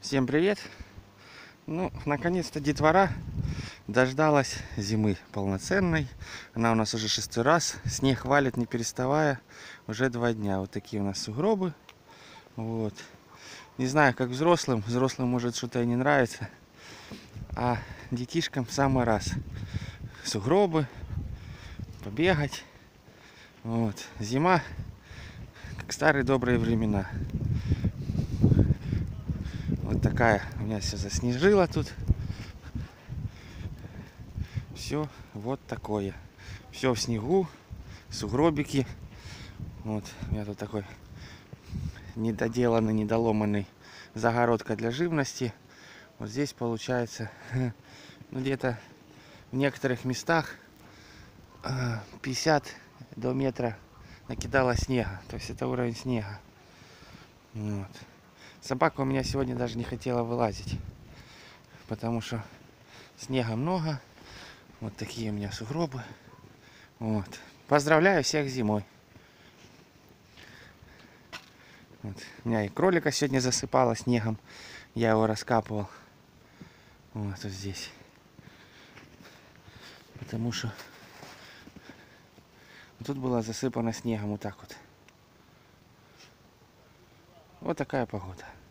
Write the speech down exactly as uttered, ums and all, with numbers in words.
Всем привет! Ну, наконец-то детвора дождалась зимы полноценной. Она у нас уже шестой раз. Снег валит не переставая. Уже два дня. Вот такие у нас сугробы. Вот. Не знаю, как взрослым. Взрослым может что-то и не нравится. А детишкам в самый раз. Сугробы. Побегать. Вот. Зима, как старые добрые времена. Вот такая у меня все заснежило тут. Все вот такое. Все в снегу, сугробики. Вот у меня тут такой недоделанный, недоломанный загородка для живности. Вот здесь получается, ну, где-то в некоторых местах пятьдесят до метра накидало снега. То есть это уровень снега. Вот. Собака у меня сегодня даже не хотела вылазить, потому что снега много. Вот такие у меня сугробы. Вот. Поздравляю всех с зимой. Вот. У меня и кролика сегодня засыпало снегом. Я его раскапывал. Вот, вот здесь. Потому что тут было засыпано снегом вот так вот. Вот такая погода.